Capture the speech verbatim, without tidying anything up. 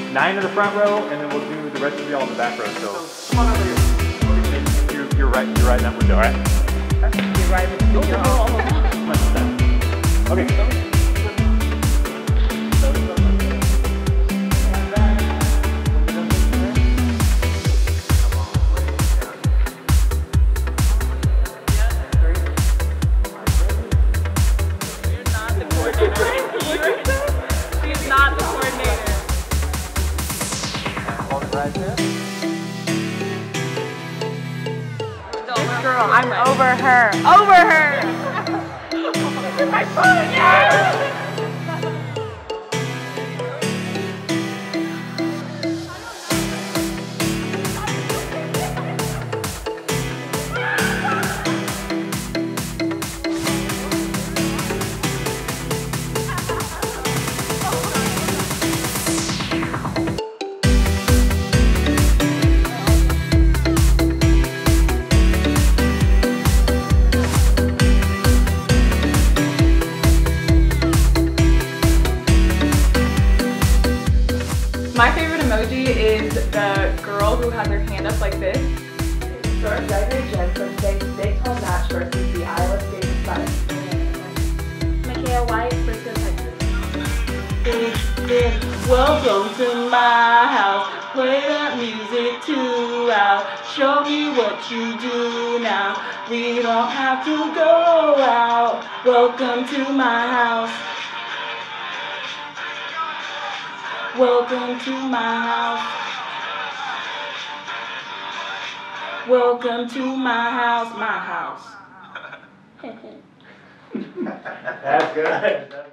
nine in the front row, and then we'll do the rest of y'all in the back row. So come on over here. You're, you're right. You're right in that window. All right. You're right in the window. Come on. Okay. Come on. She's not the coordinator. Hold it right there. This girl, I'm over her. Over her! My phone, yes! My favorite emoji is the girl who has her hand up like this. Start Gregory Jensen saying big tall match versus the Iowa State Athletic. Michaela White versus Texas. Big, big, welcome to my house. Play that music too loud. Show me what you do now. We don't have to go out. Welcome to my house. Welcome to my house. Welcome to my house, my house. That's good.